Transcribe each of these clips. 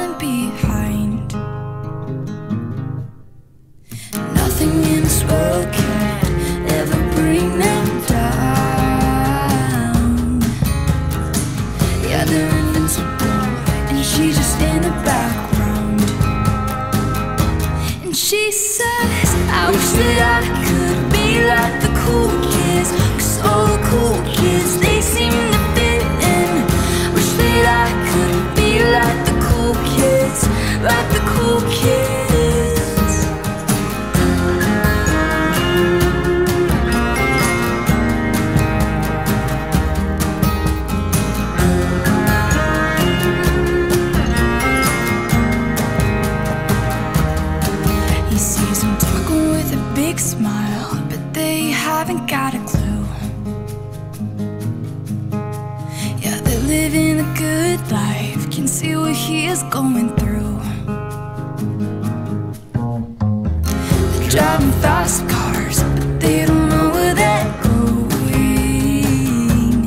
falling behind. Nothing in this world can ever bring them down. Yeah, they're invincible, and she's just in the background. And she says, I wish that I could be like the cool kids, 'cause all the cool kids, they seem to fit in. Wish that I could be like the cool kids, like the cool kids. He sees them talking with a big smile, but they haven't got a clue. Yeah, they're living a good life, can see what he is going through. They're driving fast cars, but they don't know where they're going.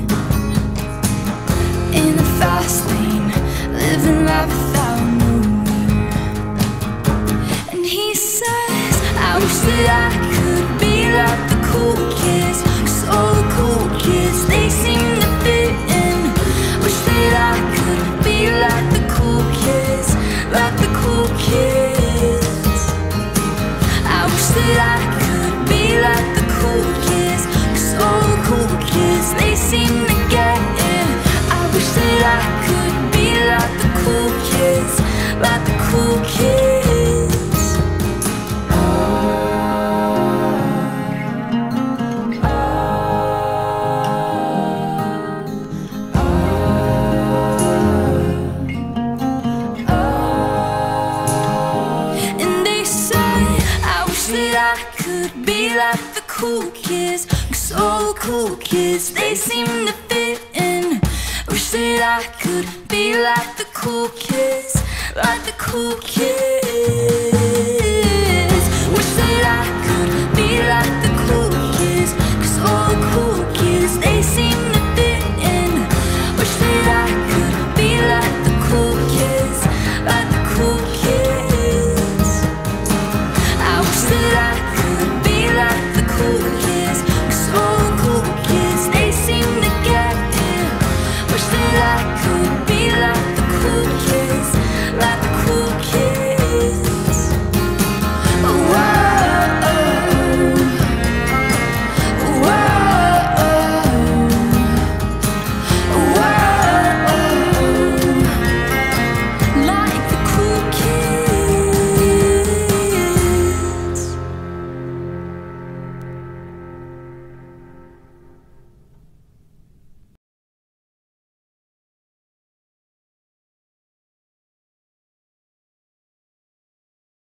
In the fast lane, living life without knowing. And he says, I wish that I could be like the cool kids, 'cause all the cool kids, they seem to fit in. Wish that I could be like the cool kids, like the cool kids. I wish that I could be like the cool kids, 'cause all the cool kids, they seem to get in. I wish that I could be like the cool kids, like the cool kids. And they say, I wish that I could be like the cool kids, 'cause all the cool kids, they seem to fit in. Wish that I could be like the cool kids, like the cool kids.